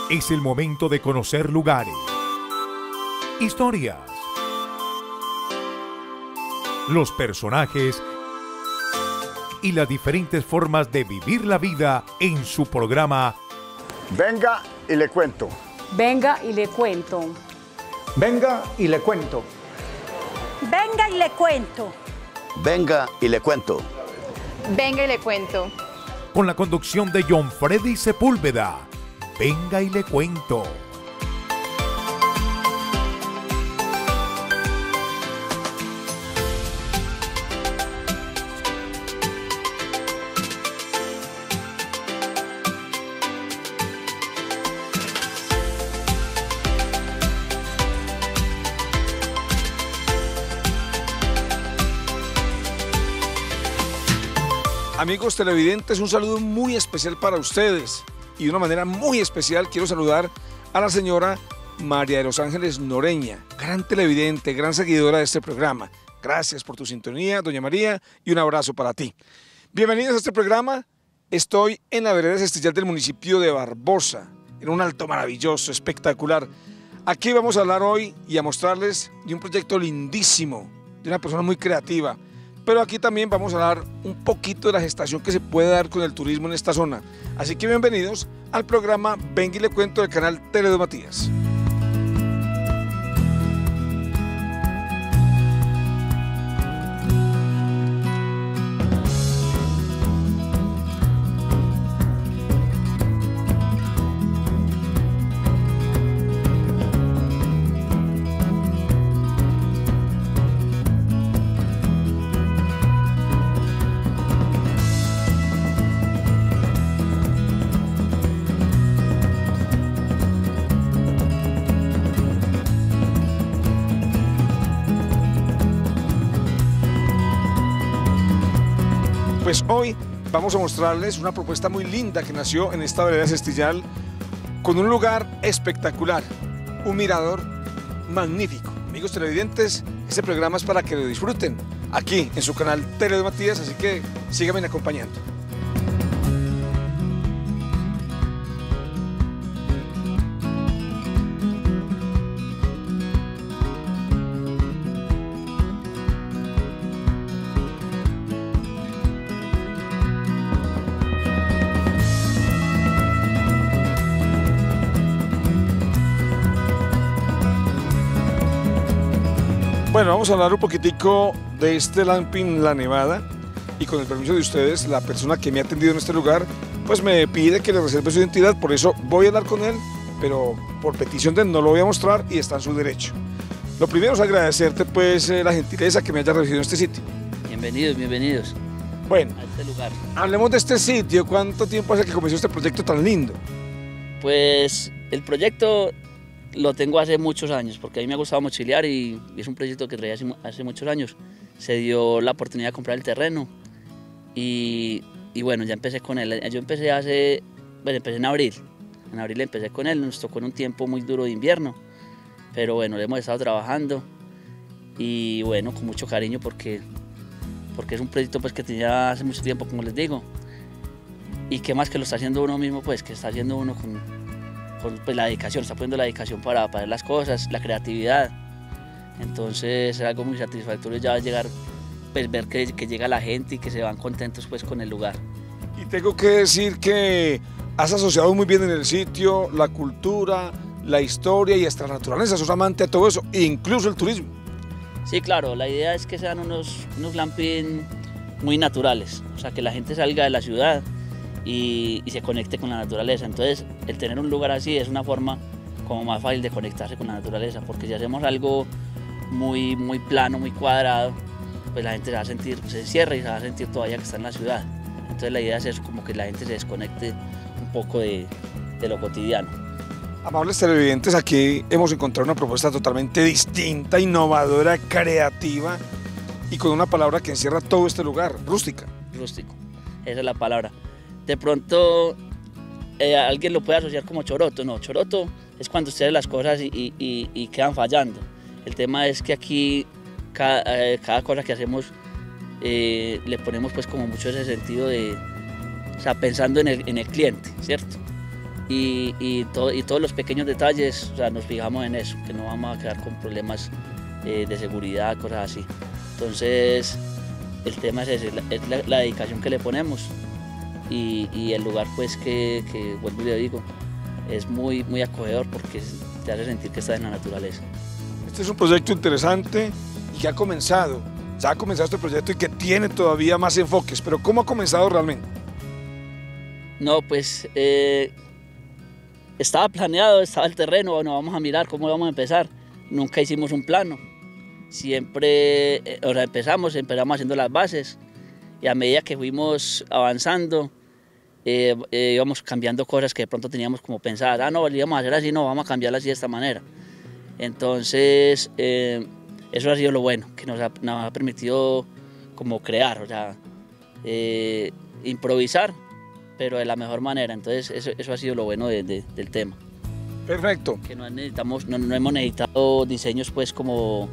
Es el momento de conocer lugares, historias, los personajes y las diferentes formas de vivir la vida en su programa Venga y le cuento. Venga y le cuento. Venga y le cuento. Venga y le cuento. Venga y le cuento. Venga y le cuento. con la conducción de John Freddy Sepúlveda. Venga y le cuento. Amigos televidentes, un saludo muy especial para ustedes y de una manera muy especial quiero saludar a la señora María de los Ángeles Noreña, gran televidente, gran seguidora de este programa. Gracias por tu sintonía, doña María, y un abrazo para ti. Bienvenidos a este programa. Estoy en la vereda Cestillal del municipio de Barbosa, en un alto maravilloso, espectacular. Aquí vamos a hablar hoy y a mostrarles de un proyecto lindísimo, de una persona muy creativa. Pero aquí también vamos a hablar un poquito de la gestación que se puede dar con el turismo en esta zona. Así que bienvenidos al programa Venga y le cuento del canal Tele 2 Matías. Pues hoy vamos a mostrarles una propuesta muy linda que nació en esta vereda Cestillal con un lugar espectacular, un mirador magnífico. Amigos televidentes, este programa es para que lo disfruten aquí en su canal Tele 2 Matías, así que síganme acompañando. Bueno, vamos a hablar un poquitico de este Glamping La Nevada y con el permiso de ustedes, la persona que me ha atendido en este lugar, pues me pide que le reserve su identidad, por eso voy a hablar con él, pero por petición de él no lo voy a mostrar y está en su derecho. Lo primero es agradecerte pues la gentileza que me hayas recibido en este sitio. Bienvenidos, bienvenidos Bueno, a este lugar. hablemos de este sitio, ¿cuánto tiempo hace que comenzó este proyecto tan lindo? Pues el proyecto lo tengo hace muchos años, porque a mí me ha gustado mochilear y es un proyecto que traía hace muchos años. Se dio la oportunidad de comprar el terreno y bueno, ya empecé con él. Yo empecé empecé en abril. En abril empecé con él, nos tocó en un tiempo muy duro de invierno, pero bueno, le hemos estado trabajando y bueno, con mucho cariño porque es un proyecto pues que tenía hace mucho tiempo, como les digo, y que más que lo está haciendo uno mismo, pues que está haciendo uno con pues, la dedicación, está poniendo la dedicación para hacer las cosas, la creatividad. Entonces es algo muy satisfactorio ya llegar, pues ver que llega la gente y que se van contentos pues con el lugar. Y tengo que decir que has asociado muy bien en el sitio la cultura, la historia y hasta la naturaleza, sos amante de todo eso, e incluso el turismo. Sí, claro, la idea es que sean unos glamping muy naturales, o sea, que la gente salga de la ciudad y se conecte con la naturaleza. Entonces, el tener un lugar así es una forma como más fácil de conectarse con la naturaleza, porque si hacemos algo muy plano, muy cuadrado, pues la gente se va a sentir, se encierra y se va a sentir todavía que está en la ciudad. Entonces la idea es eso, como que la gente se desconecte un poco de lo cotidiano. Amables televidentes, aquí hemos encontrado una propuesta totalmente distinta, innovadora, creativa y con una palabra que encierra todo este lugar, rústica. Rústico, esa es la palabra. De pronto alguien lo puede asociar como choroto. No, choroto es cuando usted hace las cosas y quedan fallando. El tema es que aquí cada cosa que hacemos le ponemos pues como mucho ese sentido de, o sea, pensando en el cliente, ¿cierto? y todos los pequeños detalles, o sea, nos fijamos en eso, que no vamos a quedar con problemas de seguridad, cosas así. Entonces, el tema es ese, es la dedicación que le ponemos y el lugar, pues, que vuelvo y le digo, es muy, muy acogedor porque te hace sentir que estás en la naturaleza. Este es un proyecto interesante y que ha comenzado. Ya ha comenzado este proyecto y que tiene todavía más enfoques, pero ¿cómo ha comenzado realmente? No, pues estaba planeado, estaba el terreno, bueno, vamos a mirar cómo vamos a empezar. Nunca hicimos un plano, siempre empezamos haciendo las bases y a medida que fuimos avanzando íbamos cambiando cosas que de pronto teníamos como pensadas. No, íbamos a hacer así, no, vamos a cambiarlas así de esta manera. Entonces, eso ha sido lo bueno, que nos ha permitido como crear, o sea, improvisar, pero de la mejor manera. Entonces, eso ha sido lo bueno del tema. Perfecto. Que no hemos necesitado diseños pues como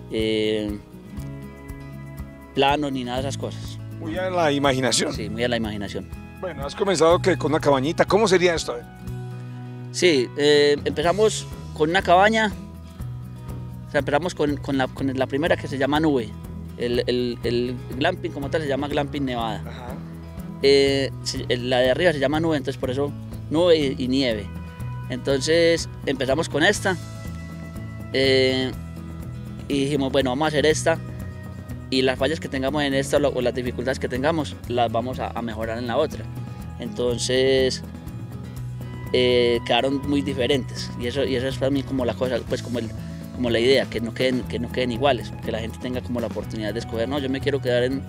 planos ni nada de esas cosas. Muy a la imaginación. Sí, muy a la imaginación. Bueno, has comenzado con una cabañita. ¿Cómo sería esto? Sí, empezamos con una cabaña. O sea, empezamos con la primera que se llama Nube. El glamping como tal se llama Glamping Nevada. Ajá. La de arriba se llama Nube, entonces por eso Nube y Nieve. Entonces empezamos con esta y dijimos, bueno, vamos a hacer esta y las fallas que tengamos en esta o las dificultades que tengamos las vamos a mejorar en la otra. Entonces quedaron muy diferentes y eso es para mí como la cosa, pues como la idea, que no queden iguales, que la gente tenga como la oportunidad de escoger, no, yo me quiero quedar en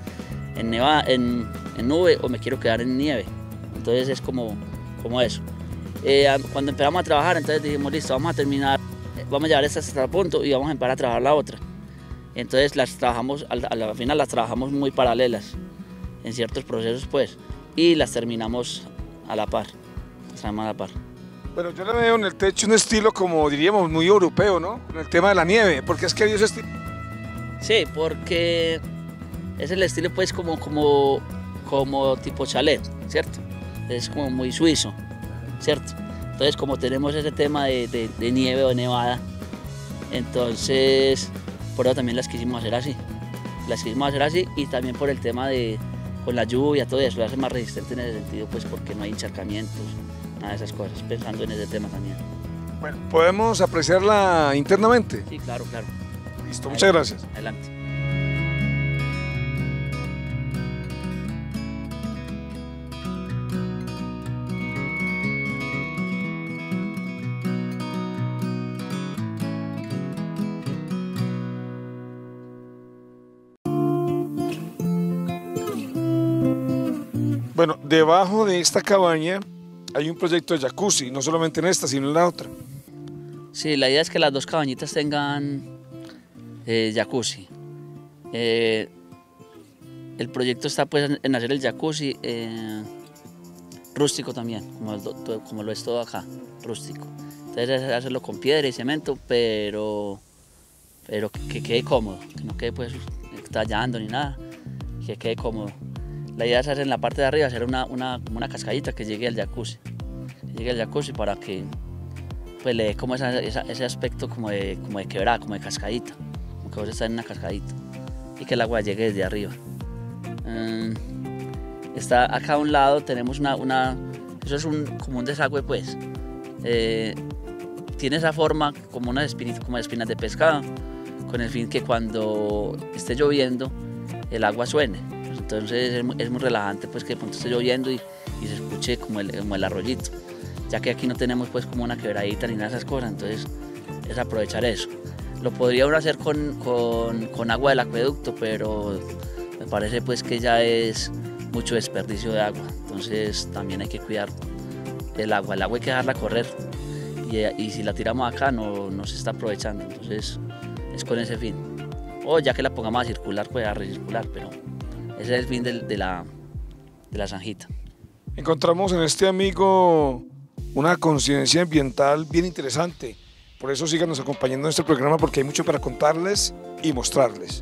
Nube o me quiero quedar en Nieve. Entonces es como eso. Cuando empezamos a trabajar, entonces dijimos, listo, vamos a terminar, vamos a llevar esta hasta el punto y vamos a empezar a trabajar la otra. Entonces las trabajamos, al final las trabajamos muy paralelas en ciertos procesos, pues, y las terminamos a la par. Bueno, yo le veo en el techo un estilo como diríamos muy europeo, ¿no? En el tema de la nieve, ¿por qué es que dio ese estilo? Sí, porque es el estilo pues como tipo chalet, ¿cierto? Es como muy suizo, ¿cierto? Entonces como tenemos ese tema de nieve o nevada, entonces por eso también las quisimos hacer así. Las quisimos hacer así y también por el tema con la lluvia, todo eso, lo hace más resistente en ese sentido, pues porque no hay encharcamientos, nada de esas cosas, pensando en ese tema también. Bueno, ¿podemos apreciarla internamente? Sí, claro. Listo, muchas gracias. Adelante. Bueno, debajo de esta cabaña hay un proyecto de jacuzzi, no solamente en esta, sino en la otra. Sí, la idea es que las dos cabañitas tengan jacuzzi. El proyecto está pues en hacer el jacuzzi rústico también, como lo es todo acá, rústico. Entonces es hacerlo con piedra y cemento, pero que quede cómodo, que no quede pues tallando ni nada, que quede cómodo. La idea es hacer en la parte de arriba, hacer como una cascadita que llegue al jacuzzi. Para que pues, le dé como ese aspecto como de quebrada, como de cascadita. Como que vos estás en una cascadita. Y que el agua llegue desde arriba. Está acá a un lado, tenemos eso es como un desagüe pues. Tiene esa forma como de espinas de pescado, con el fin que cuando esté lloviendo el agua suene. Entonces es muy relajante pues que de pronto esté lloviendo y se escuche como el arroyito, ya que aquí no tenemos pues como una quebradita ni nada de esas cosas, entonces es aprovechar eso. Lo podría uno hacer con agua del acueducto, pero me parece pues que ya es mucho desperdicio de agua, entonces también hay que cuidar el agua hay que dejarla correr y si la tiramos acá no se está aprovechando, entonces es con ese fin. O ya que la pongamos a circular, pues a recircular, pero ese es el fin de la zanjita. Encontramos en este amigo una conciencia ambiental bien interesante. Por eso síganos acompañando en este programa porque hay mucho para contarles y mostrarles.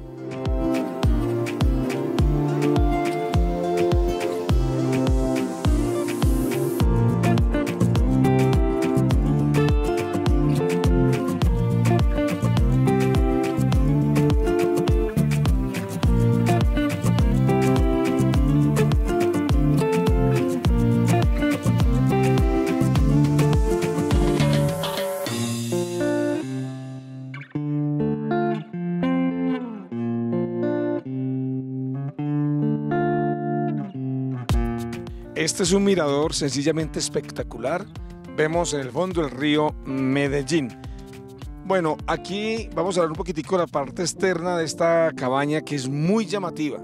Este es un mirador sencillamente espectacular. Vemos en el fondo el río Medellín. Bueno, aquí vamos a hablar un poquitico de la parte externa de esta cabaña que es muy llamativa.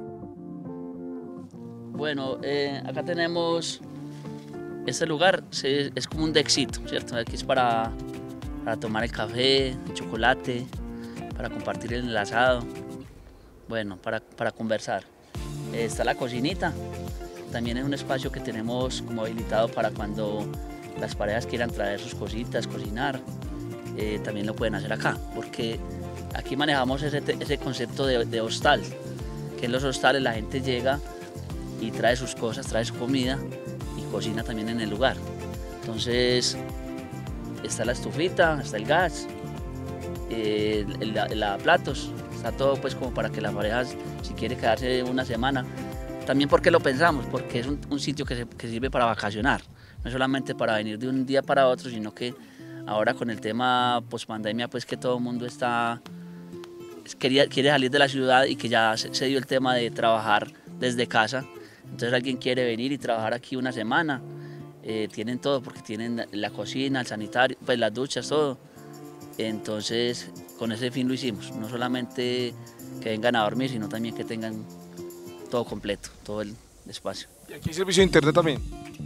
Bueno, acá tenemos este lugar, es como un dexito, ¿cierto? Aquí es para tomar el café, el chocolate, para compartir el asado, bueno, para conversar. Está la cocinita, también es un espacio que tenemos como habilitado para cuando las parejas quieran traer sus cositas, cocinar, también lo pueden hacer acá, porque aquí manejamos ese concepto de hostal, que en los hostales la gente llega y trae sus cosas, trae su comida y cocina también en el lugar. Entonces está la estufita, está el gas, el lavaplatos, está todo pues como para que las parejas, si quiere quedarse una semana, también porque lo pensamos, porque es un sitio que sirve para vacacionar, no solamente para venir de un día para otro, sino que ahora con el tema post-pandemia, pues que todo el mundo quiere salir de la ciudad y que ya se dio el tema de trabajar desde casa. Entonces alguien quiere venir y trabajar aquí una semana, tienen todo, porque tienen la cocina, el sanitario, pues las duchas, todo. Entonces con ese fin lo hicimos, no solamente que vengan a dormir, sino también que tengan todo completo, todo el espacio. ¿Y aquí hay servicio de internet también?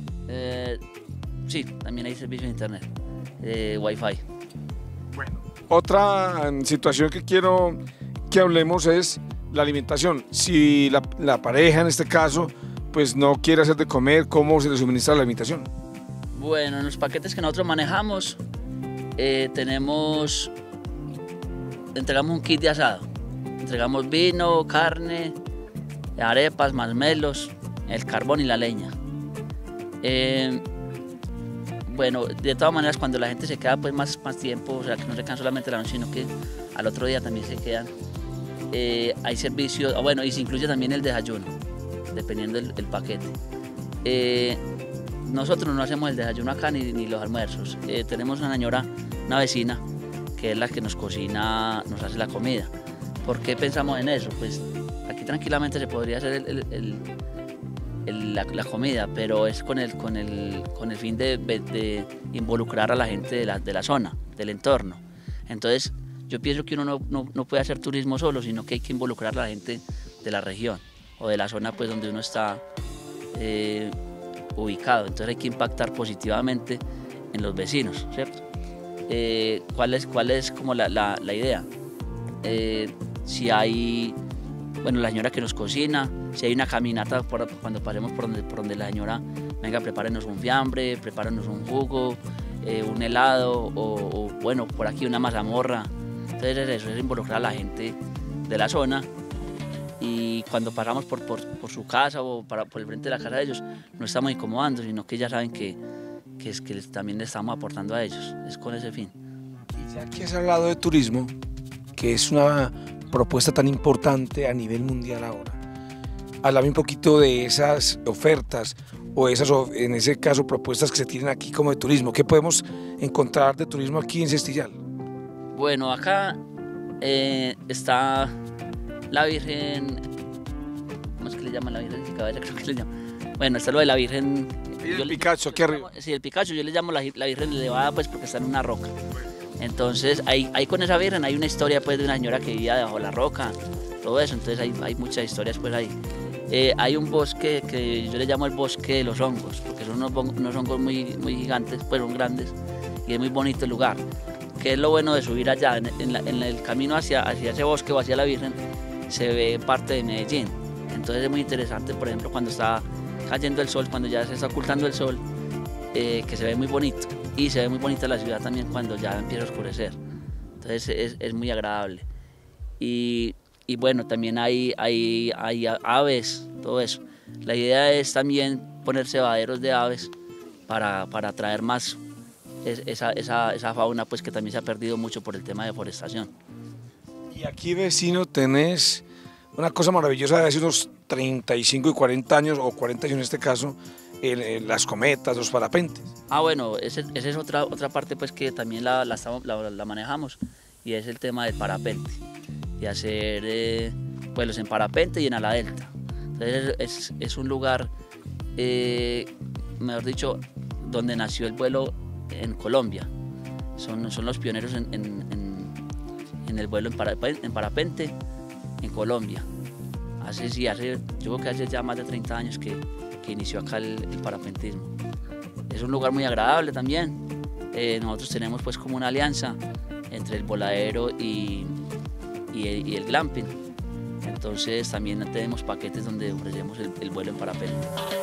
Sí, también hay servicio de internet, Wi-Fi. Bueno, otra situación que quiero que hablemos es la alimentación. Si la pareja en este caso pues no quiere hacer de comer, ¿cómo se le suministra la alimentación? Bueno, en los paquetes que nosotros manejamos entregamos un kit de asado. Entregamos vino, carne, arepas, masmelos, el carbón y la leña. Bueno, de todas maneras, cuando la gente se queda pues más tiempo, o sea, que no se quedan solamente la noche, sino que al otro día también se quedan, hay servicios, bueno, y se incluye también el desayuno, dependiendo del paquete. Nosotros no hacemos el desayuno acá ni los almuerzos. Tenemos una señora, una vecina, que es la que nos cocina, nos hace la comida. ¿Por qué pensamos en eso? Pues aquí tranquilamente se podría hacer la comida, pero es con el fin de involucrar a la gente de la zona, del entorno. Entonces yo pienso que uno no puede hacer turismo solo, sino que hay que involucrar a la gente de la región o de la zona pues, donde uno está ubicado. Entonces hay que impactar positivamente en los vecinos, ¿cierto? ¿Cuál es como la idea? Si hay, bueno, la señora que nos cocina, si hay una caminata cuando pasemos por donde la señora, venga, prepárenos un fiambre, prepárenos un jugo, un helado o bueno, por aquí una mazamorra. Entonces eso es involucrar a la gente de la zona, y cuando pasamos por su casa o por el frente de la casa de ellos, no estamos incomodando, sino que ya saben que también le estamos aportando a ellos, es con ese fin. Y ya que has hablado de turismo, que es una propuesta tan importante a nivel mundial ahora, háblame un poquito de esas ofertas o en ese caso propuestas que se tienen aquí como de turismo. ¿Qué podemos encontrar de turismo aquí en Cestillal? Bueno, acá está la Virgen, ¿cómo es que le llaman la Virgen de Cabeza? Creo que le llaman. Bueno, está lo de la Virgen. El Picacho, aquí arriba. Sí, el Picacho, yo le llamo la Virgen elevada pues porque está en una roca. Entonces ahí con esa Virgen hay una historia pues de una señora que vivía debajo de la roca, todo eso, entonces hay muchas historias pues ahí. Hay un bosque que yo le llamo el bosque de los hongos, porque son unos hongos muy gigantes, pues son grandes, y es muy bonito el lugar. Que es lo bueno de subir allá, en el camino hacia ese bosque o hacia la Virgen, se ve parte de Medellín. Entonces es muy interesante, por ejemplo, cuando está cayendo el sol, cuando ya se está ocultando el sol, que se ve muy bonito. Y se ve muy bonita la ciudad también cuando ya empieza a oscurecer. Entonces es muy agradable. Y bueno, también hay aves, todo eso. La idea es también poner cebaderos de aves para atraer más esa fauna pues, que también se ha perdido mucho por el tema de deforestación. Y aquí, vecino, tenés una cosa maravillosa de hace unos 35 y 40 años, o 40 años en este caso, las cometas, los parapentes. Bueno, esa es otra parte pues, que también la manejamos, y es el tema del parapente, de hacer vuelos en parapente y en ala delta. Entonces es un lugar mejor dicho, donde nació el vuelo en Colombia. Son los pioneros en el vuelo en parapente en Colombia. Yo creo que hace ya más de 30 años que inició acá el parapentismo. Es un lugar muy agradable también. Nosotros tenemos pues como una alianza entre el voladero y el glamping. Entonces también tenemos paquetes donde ofrecemos el vuelo en parapente.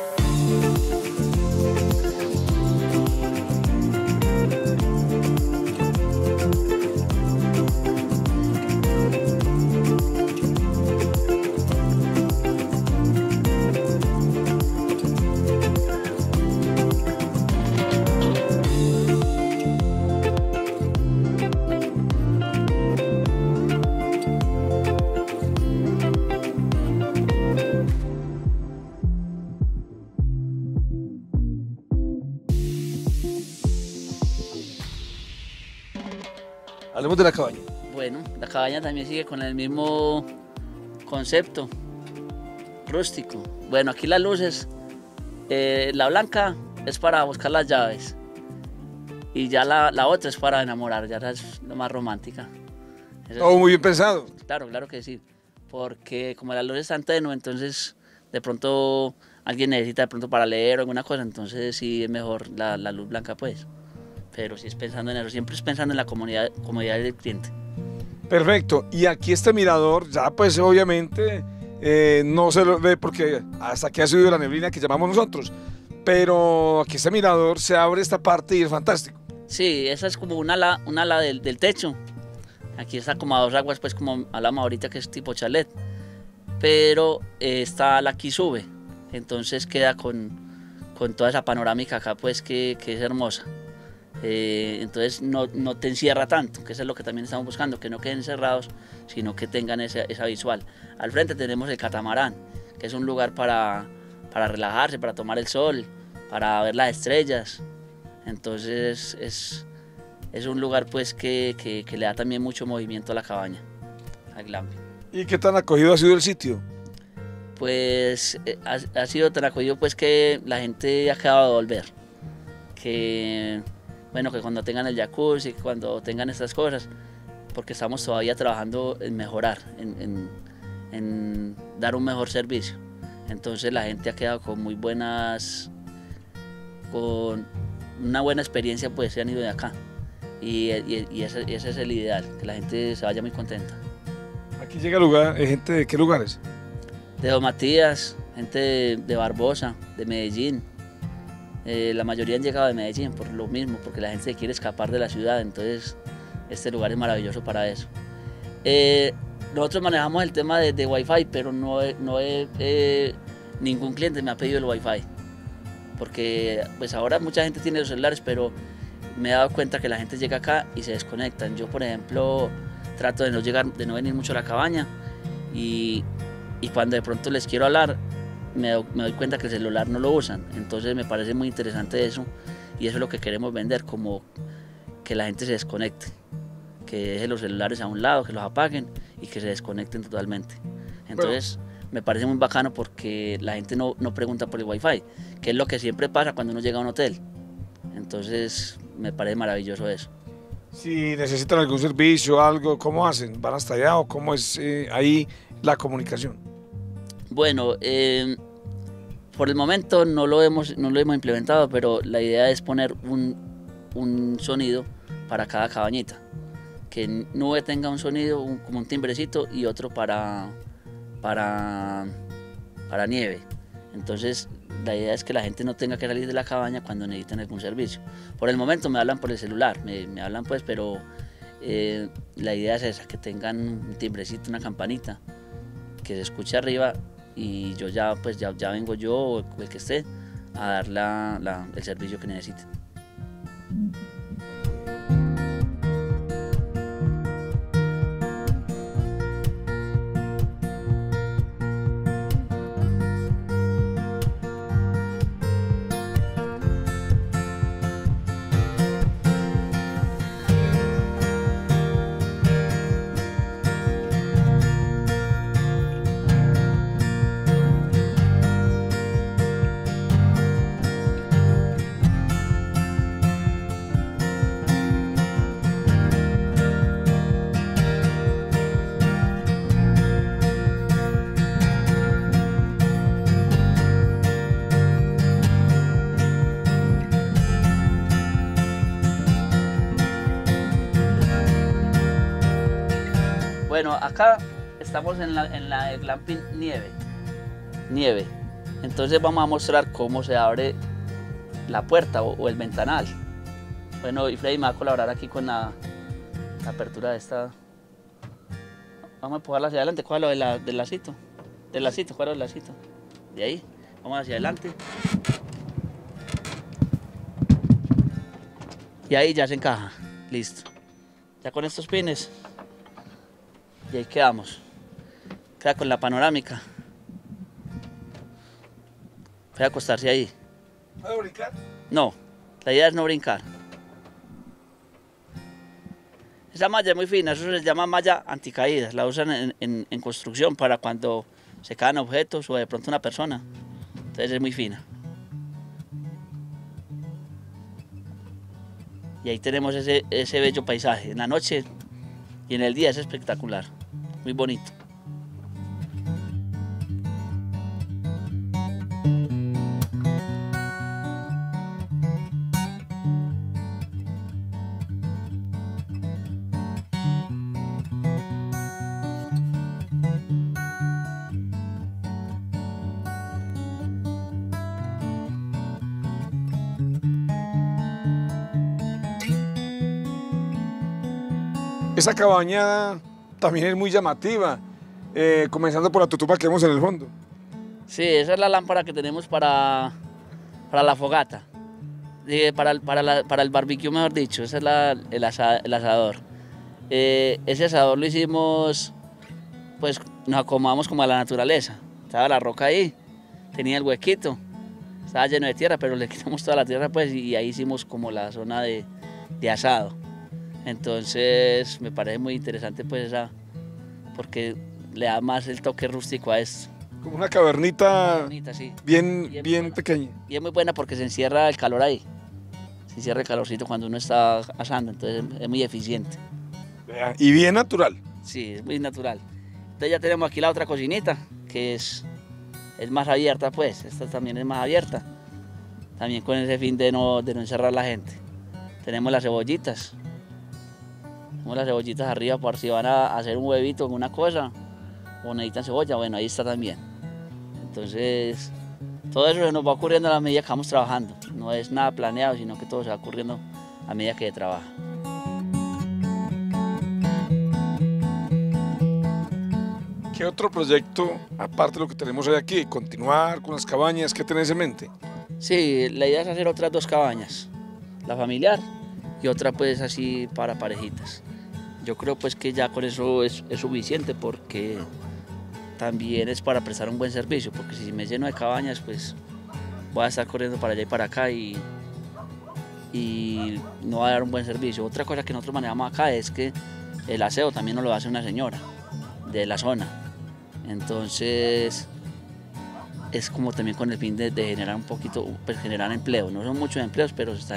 Hablemos de la cabaña. Bueno, la cabaña también sigue con el mismo concepto, rústico. Bueno, aquí las luces, la blanca es para buscar las llaves y ya la otra es para enamorar, ya es la más romántica. Todo muy bien pensado. Claro que sí, porque como las luces están tenues, entonces de pronto alguien necesita de pronto para leer o alguna cosa, entonces sí es mejor la luz blanca pues. Pero sí es pensando en eso, siempre es pensando en la comodidad del cliente. Perfecto, y aquí este mirador ya pues obviamente no se lo ve porque hasta aquí ha subido la neblina que llamamos nosotros, pero aquí este mirador se abre esta parte y es fantástico. Sí, esa es como un ala del techo. Aquí está como a 2 aguas, pues como hablamos ahorita que es tipo chalet, pero esta ala aquí sube, entonces queda con toda esa panorámica acá pues que es hermosa. Entonces no te encierra tanto, que eso es lo que también estamos buscando, que no queden encerrados, sino que tengan esa visual. Al frente tenemos el catamarán, que es un lugar para relajarse, para tomar el sol, para ver las estrellas. Entonces es un lugar pues que le da también mucho movimiento a la cabaña, al glamping. ¿Y qué tan acogido ha sido el sitio? Pues ha sido tan acogido pues que la gente ha quedado de volver, que bueno, que cuando tengan el jacuzzi, cuando tengan estas cosas, porque estamos todavía trabajando en mejorar, en dar un mejor servicio. Entonces la gente ha quedado con una buena experiencia, pues se han ido de acá. Y ese es el ideal, que la gente se vaya muy contenta. Aquí llega gente de qué lugares? De Don Matías, gente de Barbosa, de Medellín. La mayoría han llegado de Medellín por lo mismo, porque la gente se quiere escapar de la ciudad, entonces este lugar es maravilloso para eso. Nosotros manejamos el tema de Wi-Fi, pero ningún cliente me ha pedido el Wi-Fi, porque pues ahora mucha gente tiene los celulares, pero me he dado cuenta que la gente llega acá y se desconectan. Yo, por ejemplo, trato de no venir mucho a la cabaña y cuando de pronto les quiero hablar, me doy cuenta que el celular no lo usan, entonces me parece muy interesante eso y eso es lo que queremos vender, como que la gente se desconecte, que deje los celulares a un lado, que los apaguen y que se desconecten totalmente. Entonces me parece muy bacano porque la gente no pregunta por el Wi-Fi, que es lo que siempre pasa cuando uno llega a un hotel, entonces me parece maravilloso eso. Si necesitan algún servicio, algo, ¿cómo hacen? ¿Van hasta allá o cómo es ahí la comunicación? Bueno, por el momento no lo hemos implementado, pero la idea es poner un sonido para cada cabañita. Que Nube tenga un sonido, como un timbrecito, y otro para nieve. Entonces, la idea es que la gente no tenga que salir de la cabaña cuando necesiten algún servicio. Por el momento me hablan por el celular, me hablan pues, pero la idea es esa, que tengan un timbrecito, una campanita, que se escuche arriba y yo ya vengo yo o el que esté a dar el servicio que necesiten. Bueno, acá estamos en la glamping nieve. Entonces vamos a mostrar cómo se abre la puerta o el ventanal. Bueno, y Freddy me va a colaborar aquí con la apertura de esta. Vamos a empujarla hacia adelante, cójalo del lacito. Cójalo del lacito. De ahí, vamos hacia adelante. Y ahí ya se encaja, listo. Ya con estos pines, y ahí quedamos. Queda con la panorámica. Voy a acostarse ahí. ¿Puedo brincar? No, la idea es no brincar. Esa malla es muy fina, eso se llama malla anticaídas. La usan en construcción para cuando se caen objetos o de pronto una persona. Entonces es muy fina. Y ahí tenemos ese bello paisaje. En la noche y en el día es espectacular, muy bonito. Esa cabaña también es muy llamativa, comenzando por la tutupa que vemos en el fondo. Sí, esa es la lámpara que tenemos para la fogata, para el barbecue, mejor dicho. Ese es el asador. Ese asador lo hicimos, pues nos acomodamos como a la naturaleza. Estaba la roca ahí, tenía el huequito, estaba lleno de tierra, pero le quitamos toda la tierra pues, y ahí hicimos como la zona de asado. Entonces me parece muy interesante pues esa, porque le da más el toque rústico a esto. Como una cavernita, Sí. bien pequeña. Y es muy buena porque se encierra el calor ahí. Se encierra el calorcito cuando uno está asando, entonces es muy eficiente. Y bien natural. Sí, es muy natural. Entonces ya tenemos aquí la otra cocinita, que es más abierta pues, esta también es más abierta. También con ese fin de no encerrar la gente. Tenemos las cebollitas. Tenemos las cebollitas arriba por si van a hacer un huevito con una cosa o necesitan cebolla, bueno, ahí está también. Entonces, todo eso se nos va ocurriendo a la medida que vamos trabajando. No es nada planeado, sino que todo se va ocurriendo a medida que se trabaja. ¿Qué otro proyecto, aparte de lo que tenemos hoy aquí, continuar con las cabañas, qué tenés en mente? Sí, la idea es hacer otras 2 cabañas, la familiar y otra pues así para parejitas. Yo creo pues que ya con eso es suficiente porque también es para prestar un buen servicio, porque si me lleno de cabañas pues voy a estar corriendo para allá y para acá y no va a dar un buen servicio. Otra cosa que nosotros manejamos acá es que el aseo también nos lo hace una señora de la zona. Entonces es como también con el fin de generar un poquito, pues generar empleo. No son muchos empleos, pero se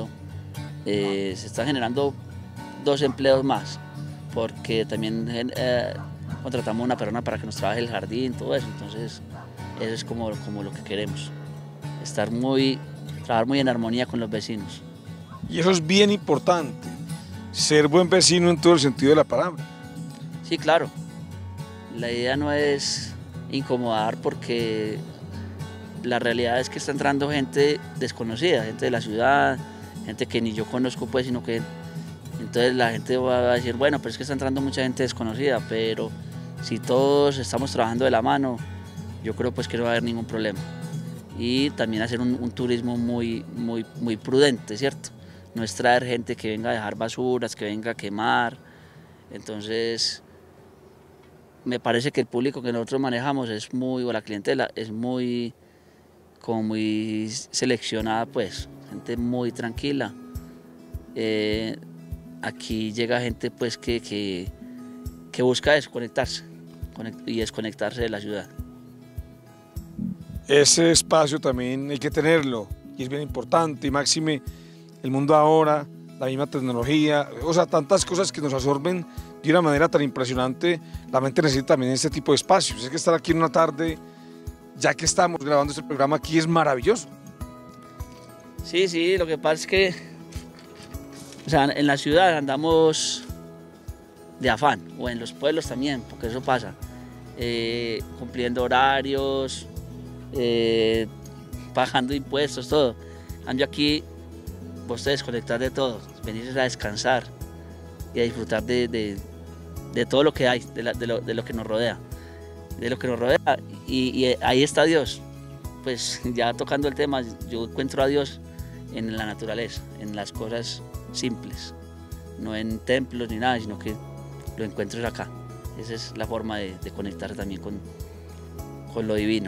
están generando 2 empleos más, porque también contratamos una persona para que nos trabaje el jardín, todo eso. Entonces eso es como lo que queremos, trabajar muy en armonía con los vecinos. Y eso es bien importante, ser buen vecino en todo el sentido de la palabra. Sí, claro. La idea no es incomodar, porque la realidad es que está entrando gente desconocida, gente de la ciudad, gente que ni yo conozco pues, sino que entonces la gente va a decir, bueno, pero es que está entrando mucha gente desconocida, pero si todos estamos trabajando de la mano, yo creo pues que no va a haber ningún problema. Y también hacer un turismo muy prudente, ¿cierto? No es traer gente que venga a dejar basuras, que venga a quemar. Entonces me parece que el público que nosotros manejamos o la clientela es muy seleccionada pues, gente muy tranquila. Aquí llega gente pues que busca desconectarse y desconectarse de la ciudad. Ese espacio también hay que tenerlo y es bien importante, y máxime el mundo ahora, la misma tecnología, o sea, tantas cosas que nos absorben de una manera tan impresionante. La mente necesita también este tipo de espacios. Es que estar aquí en una tarde, ya que estamos grabando este programa aquí, es maravilloso. Sí, lo que pasa es que, o sea, en la ciudad andamos de afán, o en los pueblos también, porque eso pasa, cumpliendo horarios, pagando impuestos, todo. En cambio aquí vos te desconectás de todo, venís a descansar y a disfrutar de todo lo que hay, de lo que nos rodea, y ahí está Dios. Pues ya tocando el tema, yo encuentro a Dios en la naturaleza, en las cosas simples, no en templos ni nada, sino que lo encuentro acá. Esa es la forma de conectar también con lo divino.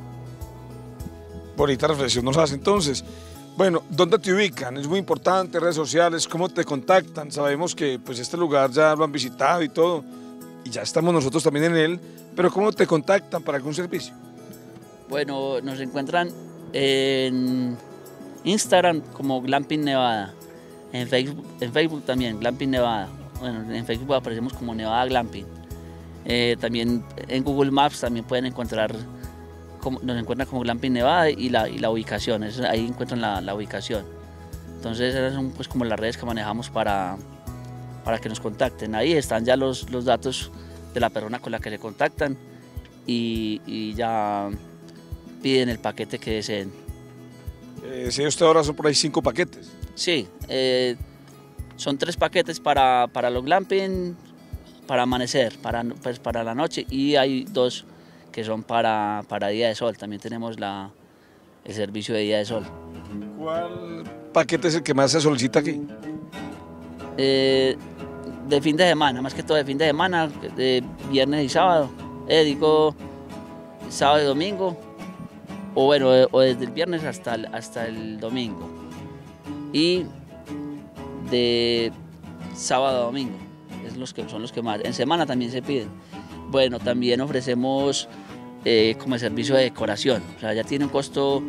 Bonita reflexión nos hace entonces. Bueno, ¿dónde te ubican? Es muy importante, redes sociales, ¿cómo te contactan? Sabemos que pues este lugar ya lo han visitado y todo, y ya estamos nosotros también en él, pero ¿cómo te contactan para algún servicio? Bueno, nos encuentran en Instagram como Glamping Nevada, en Facebook también, Glamping Nevada. Bueno, en Facebook aparecemos como Nevada Glamping. También en Google Maps también pueden encontrar, nos encuentran como Glamping Nevada y la ubicación, ahí encuentran la ubicación. Entonces esas son pues como las redes que manejamos para que nos contacten. Ahí están ya los datos de la persona con la que se contactan y ya piden el paquete que deseen. Si usted ahora son por ahí 5 paquetes. Sí, son 3 paquetes para los glamping, para amanecer, para la noche, y hay 2 que son para día de sol. También tenemos el servicio de día de sol. ¿Cuál paquete es el que más se solicita aquí? De fin de semana, más que todo de fin de semana, de viernes y sábado. Sábado y domingo, o bueno, o desde el viernes hasta el domingo. Y de sábado a domingo, son los que más. En semana también se piden. Bueno, también ofrecemos como el servicio de decoración, o sea, ya tiene un costo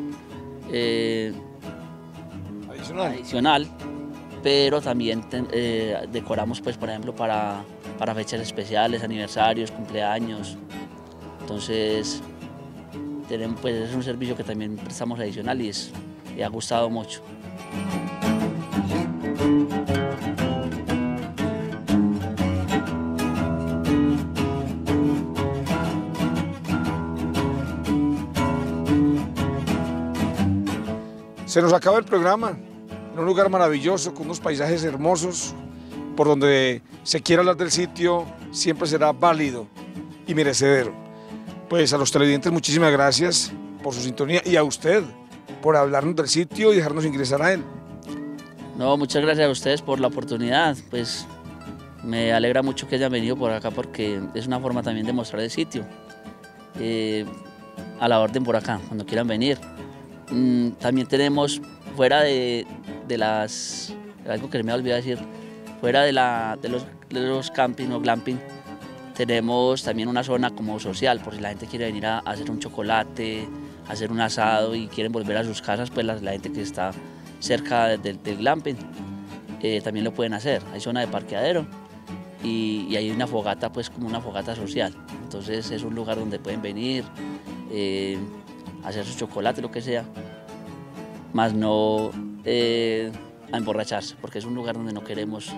adicional, pero también decoramos, pues, por ejemplo, para fechas especiales, aniversarios, cumpleaños. Entonces, pues, es un servicio que también prestamos adicional y ha gustado mucho. Se nos acaba el programa en un lugar maravilloso, con unos paisajes hermosos, por donde se quiera hablar del sitio, siempre será válido y merecedero. Pues a los televidentes muchísimas gracias por su sintonía y a usted por hablarnos del sitio y dejarnos ingresar a él. No, muchas gracias a ustedes por la oportunidad. Pues me alegra mucho que hayan venido por acá porque es una forma también de mostrar el sitio. A la orden por acá, cuando quieran venir. También tenemos, fuera de algo que me olvidé decir, fuera de los camping o glamping, tenemos también una zona como social, por si la gente quiere venir a hacer un chocolate, a hacer un asado y quieren volver a sus casas, pues la gente que está cerca del glamping también lo pueden hacer. Hay zona de parqueadero y hay una fogata, pues como una fogata social. Entonces es un lugar donde pueden venir, hacer su chocolate, lo que sea, más no a emborracharse, porque es un lugar donde no queremos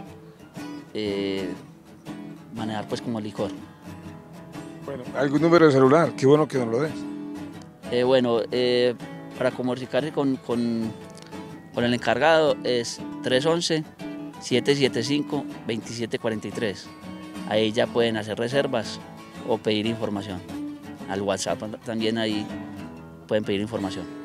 manejar pues como licor. Bueno, ¿algún número de celular? Qué bueno que nos lo des. Para comunicarse con el encargado es 311-775-2743. Ahí ya pueden hacer reservas o pedir información. Al WhatsApp también ahí pueden pedir información.